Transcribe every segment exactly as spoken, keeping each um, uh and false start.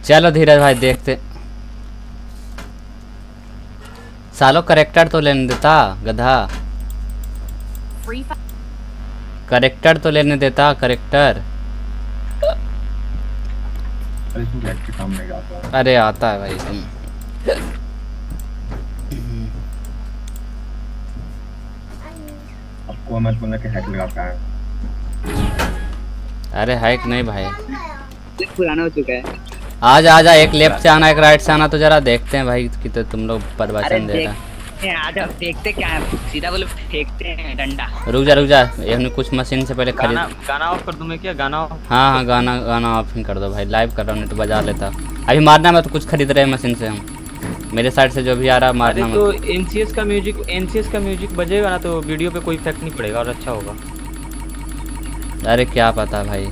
चलो धीरज भाई देखते। सालो करेक्टर तो लेने देता गधा, करेक्टर तो लेने देता करेक्टर। अरे आता है भाई तुम। आपको मत बोलना कि हैक लगाता है। अरे हैक नहीं भाई, पुराना हो चुका है। आजा आजा, एक लेफ्ट से आना एक राइट से आना, तो जरा देखते हैं भाई कि तो तुम लोग प्रवचन दे रहा। आजा देखते क्या है, सीधा बोले फेंकते हैं डंडा। रुक जा रुक जा, ये कुछ मशीन से पहले खरीद। गाना गाना ऑफ कर दूं मैं क्या? गाना ऑफ? हाँ हाँ गाना गाना ऑफ ही कर दो भाई, लाइव कर रहा हूँ नहीं तो बजा लेता। अभी मारना मैं तो कुछ खरीद रहे हैं मशीन से हम, मेरे साइड से जो भी आ रहा है मारना। अरे तो एनसीएस का म्यूजिक एनसीएस का म्यूजिक बजेगा ना तो वीडियो पे कोई इफेक्ट नहीं पड़ेगा और अच्छा होगा। अरे क्या पता भाई।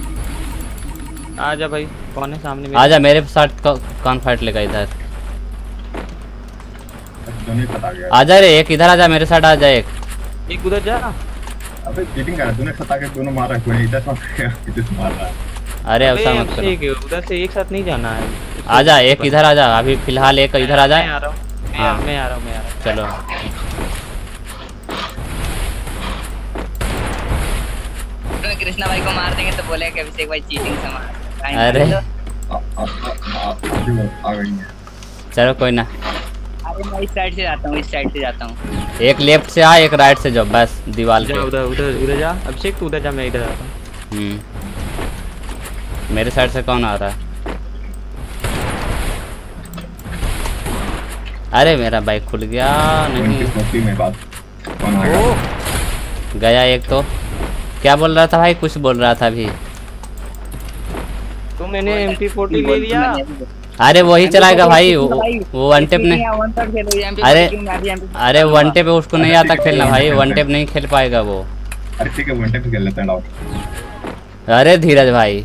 आजा भाई, कौन है सामने मेरे? आजा मेरे साथ कौन फाइट लेगा इधर। आजा रे, एक इधर आजा मेरे साथ आजा, एक एक उधर जा। अबे चीटिंग कर रहा है तूने, सता के दोनों मार रहा है, कोई इधर से मार रहा है। अरे ऐसा मत करो, उधर से एक साथ नहीं जाना है। आजा एक इधर आजा, अभी फिलहाल एक इधर आजा। मैं आ रहा हूं हाँ मैं आ रहा हूं मैं आ रहा हूं। चलो कृष्णा भाई को मार देंगे तो बोलेगा अभिषेक भाई चीटिंग से मार। अरे चलो कोई ना, अरे मैं इस साइड से जाता हूँ, इस साइड से जाता हूँ। एक लेफ्ट से आ एक राइट से जाओ बस दीवार पे। उधर उधर उधर जा अभिषेक, तू उधर जा, मैं इधर आता हूँ। हम्म मेरे साइड से कौन आ रहा है? अरे मेरा बाइक खुल गया नहीं गया एक तो। क्या बोल रहा था भाई? कुछ बोल रहा था अभी। तो मैंने एम पी फोर्टी ले लिया। अरे वही चलाएगा भाई, वो, वो वन टेप नहीं। अरे अरे वन टेप उसको नहीं आता खेलना भाई, वन टेप नहीं खेल पाएगा वो। अरे ठीक है वन टेप खेल लेते हैं। अरे धीरज भाई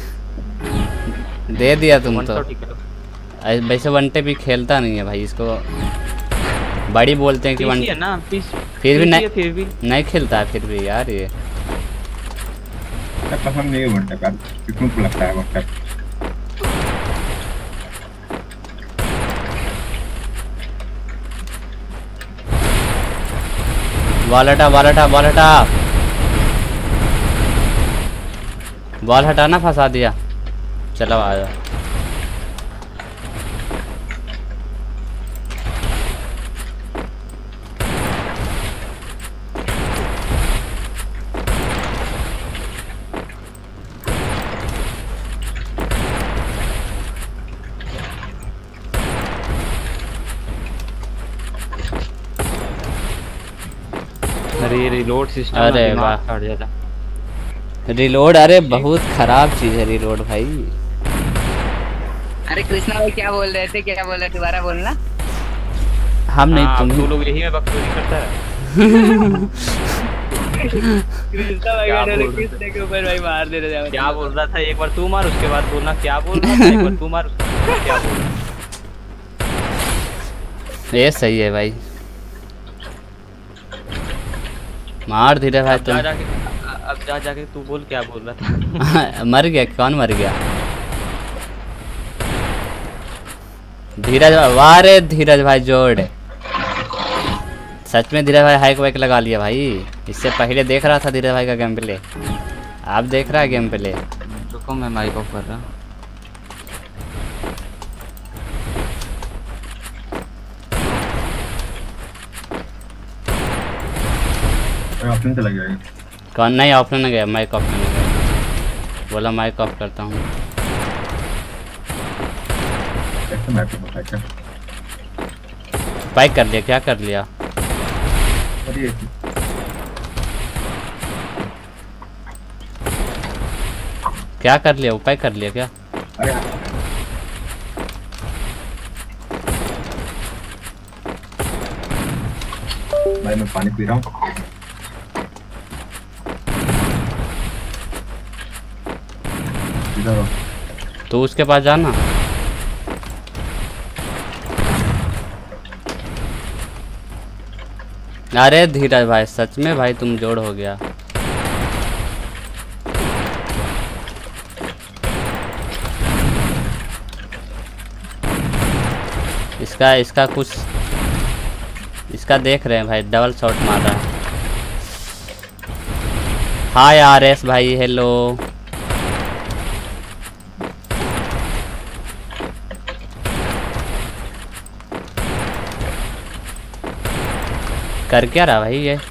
दे दिया तुम तो। वैसे वन टेप भी खेलता नहीं है भाई, इसको बड़ी बोलते हैं कि वन है ना, फिर भी नहीं फिर भी नहीं खेलता है फिर भी यार। ये पसंद नहीं है वन टेप यार, कितनों को लगता है वन टेप। बॉल हटा बॉल हटा बॉल हटा बॉल हटाना, फंसा दिया। चलो आ जाओ। अरे रिलोड सिस्टम, अरे वाह हट जाता रिलोड। अरे बहुत खराब चीज है रिलोड भाई। अरे कृष्णा भाई क्या बोल रहे थे, क्या बोल रहे थे दोबारा बोलना। हम नहीं तुम तू लोग यही में बकचोदी करता है। कृष्णा भाई का कृष्णा के ऊपर भाई मार दे रहे थे। क्या बोल रहा था एक बार तू मार, उसके बाद बोलना क्या बोल रहा था। एक बार तू मार, क्या बोल रहा। ये सही है भाई, मार धीरे भाई तुम। अब जा जाके तू बोल क्या बोल रहा था। मर गया कौन मर गया? धीरज वाह रे धीरज भाई जोड़। सच में धीरज भाई हाइक वाइक लगा लिया भाई। इससे पहले देख रहा था धीरज भाई का गेम प्ले, आप देख रहा है गेम प्ले। रुको मैं माइक ऑफ कर रहा हूँ। ऑप्शन चला गया कौन? नहीं ऑप्शन नहीं गया, माइक ऑफ नहीं गया। बोला माइक ऑफ करता हूँ। बाइक कर लिया, क्या कर लिया? क्या कर लिया? उपाय कर लिया क्या? भाई मैं पानी पी रहा हूँ। तो उसके पास जाना। अरे धीरज भाई सच में भाई तुम जोड़ हो गया। इसका इसका कुछ इसका देख रहे हैं भाई, डबल शॉट मार रहा है। हाय आर एस भाई, हेलो। कर क्या रहा भाई ये?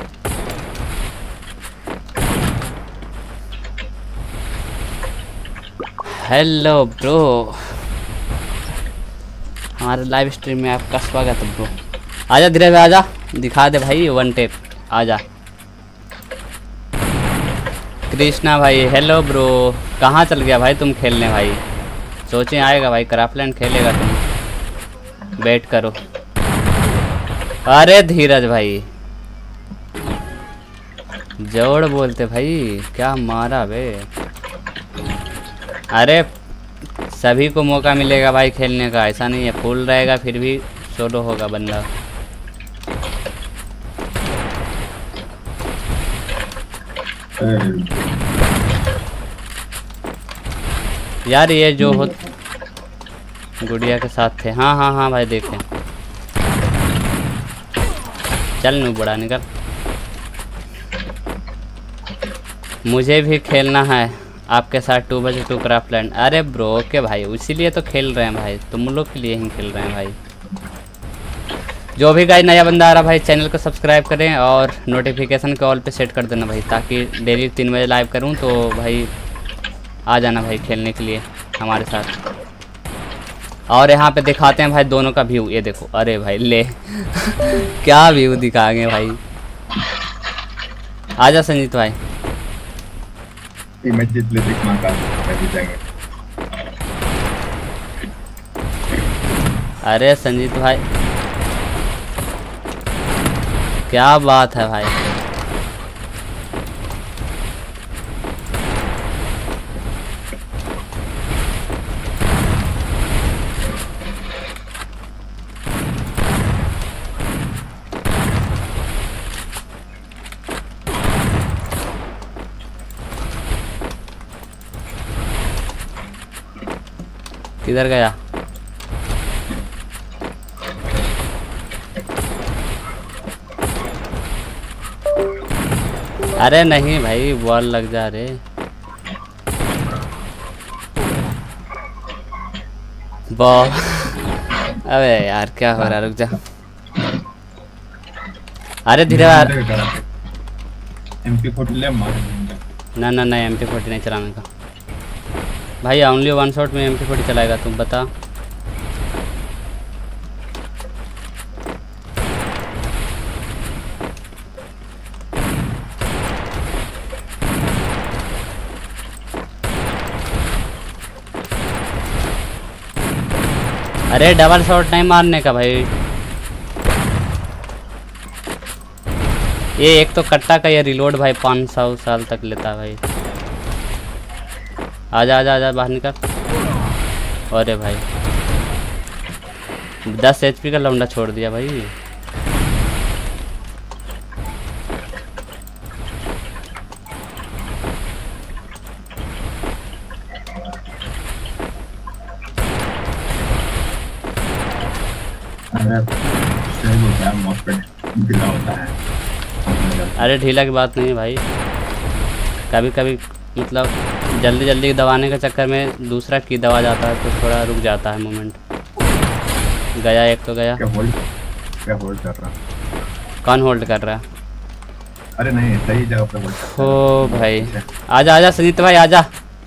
हेलो ब्रो, हमारे लाइव स्ट्रीम में आपका स्वागत है ब्रो। आजा धीरे धीरे आजा, दिखा दे भाई वन टेप, आजा। कृष्णा भाई हेलो ब्रो, कहाँ चल गया भाई तुम खेलने भाई? सोचे आएगा भाई, क्राफ्टलैंड खेलेगा तुम, वेट करो। अरे धीरज भाई जोड़ बोलते भाई, क्या मारा बे। अरे सभी को मौका मिलेगा भाई खेलने का, ऐसा नहीं है फुल रहेगा फिर भी सोलो होगा बंदा। यार ये जो हो गुड़िया के साथ थे, हाँ हाँ हाँ भाई देखें। चल नू बड़ा निकल, मुझे भी खेलना है आपके साथ टू बजे टू क्राफ्टलैंड। अरे ब्रो ओके भाई, इसीलिए तो खेल रहे हैं भाई, तुम लोग के लिए ही खेल रहे हैं भाई। जो भी गाइस नया बंदा आ रहा भाई, चैनल को सब्सक्राइब करें और नोटिफिकेशन को ऑल पे सेट कर देना भाई, ताकि डेली तीन बजे लाइव करूं तो भाई आ जाना भाई खेलने के लिए हमारे साथ। और यहाँ पे दिखाते हैं भाई दोनों का व्यू, ये देखो। अरे भाई ले क्या व्यू दिखाएंगे भाई। आजा संजीत भाई, अरे संजीत भाई क्या बात है भाई। किधर गया? अरे नहीं भाई बॉल लग जा रे। बॉल अबे यार क्या हो रहा है, रुक जा। अरे धीरे यार, एम पी फोर्टी ले मार। ना ना ना एम पी फोर्टी नहीं चलाने का भाई, ओनली वन शॉट में एम पी फोर्टी चलाएगा तुम बता। अरे डबल शॉट नहीं मारने का भाई, ये एक तो कट्टा का ये रिलोड भाई पाँच सौ साल तक लेता है भाई। आजा आजा आजा बाहर निकल। अरे भाई दस एचपी का लौंडा छोड़ दिया भाई। अरे ढीला की बात नहीं है भाई, कभी कभी मतलब जल्दी जल्दी दबाने के चक्कर में दूसरा की दबा जाता है तो थोड़ा रुक जाता है मोमेंट। गया एक तो गया। क्या होल्ड क्या होल्ड कर रहा? कौन होल्ड कर रहा है? अरे नहीं सही जगह पे होल्ड। हो भाई आजा आजा संजीत भाई आजा।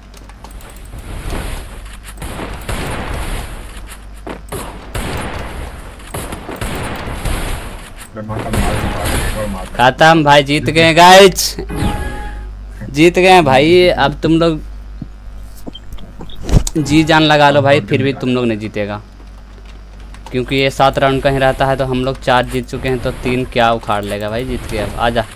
खत्म भाई, जीत गए गाइस, जीत गए भाई। अब तुम लोग जी जान लगा लो भाई, फिर भी तुम लोग नहीं जीतेगा, क्योंकि ये सात राउंड का ही रहता है। तो हम लोग चार जीत चुके हैं तो तीन क्या उखाड़ लेगा भाई, जीत गया। अब आजा।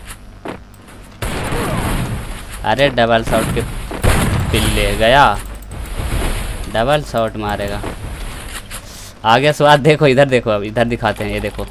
अरे डबल शॉट के पिल्ले गया, डबल शॉट मारेगा। आगे स्वाद देखो, इधर देखो, अब इधर दिखाते हैं, ये देखो।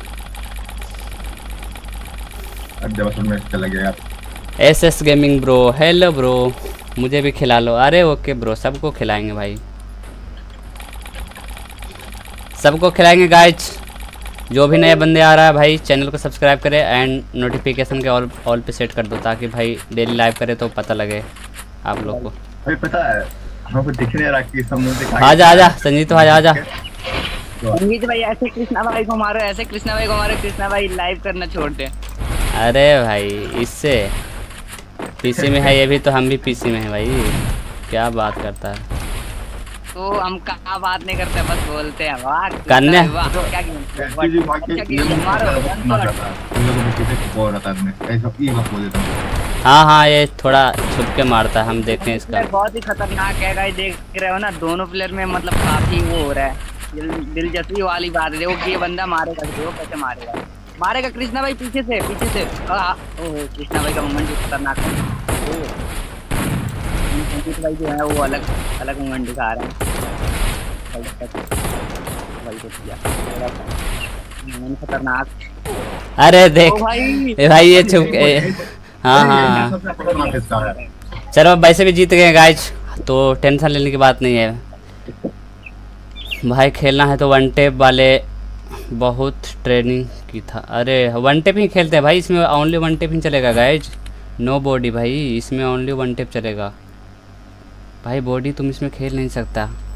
चला गया। S S gaming bro hello bro, मुझे भी खिला लो। अरे ओके ब्रो, सबको खिलाएंगे भाई, सबको खिलाएंगे गाइज। जो भी नए बंदे आ रहा है भाई चैनल को सब्सक्राइब करें एंड नोटिफिकेशन के ऑल ऑल पे सेट कर दो ताकि भाई डेली लाइव करे तो पता लगे आप लोग को। भाई पता है हमको दिख नहीं रहा कि सब मुझे आजा आजा संजीत भाई आजा। संजीत भाई ऐसे कृष्णा भाई को मारो, ऐसे कृष्णा भाई को मारो, कृष्णा भाई लाइव करना छोड़ दे। अरे भाई इससे पीसी में है ये भी तो हम भी पीसी में है भाई, क्या बात करता है। तो हम कहा बात नहीं करते बस बोलते हैं वाह करने वाह क्या गेम मारो। हाँ हाँ ये थोड़ा छुप के मारता है, हम देखते हैं इसका। बहुत ही खतरनाक है गाइस, देख रहे हो ना दोनों प्लेयर में मतलब काफी वो हो रहा है, दिल, दिलचस्पी वाली बात है। देखो कि ये बंदा मारेगा, देखो कैसे मारेगा, मारेगा कृष्णा भाई पीछे से पीछे से। ओह कृष्णा भाई का मूवमेंट भी खतरनाक है। संजीत भाई जो है वो अलग अलग मूवमेंट दिखा रहे हैं खतरनाक। अरे देख भाई ए भाई ये छुप के हाँ हाँ चलो वैसे भी जीत गए गाइज तो टेंशन लेने की बात नहीं है भाई। खेलना है तो वन टेप वाले बहुत ट्रेनिंग की था। अरे वन टेप ही खेलते हैं भाई, इसमें ओनली वन टेप ही चलेगा गाइज, नो बॉडी भाई, इसमें ओनली वन टेप चलेगा भाई। बॉडी तुम इसमें खेल नहीं सकता।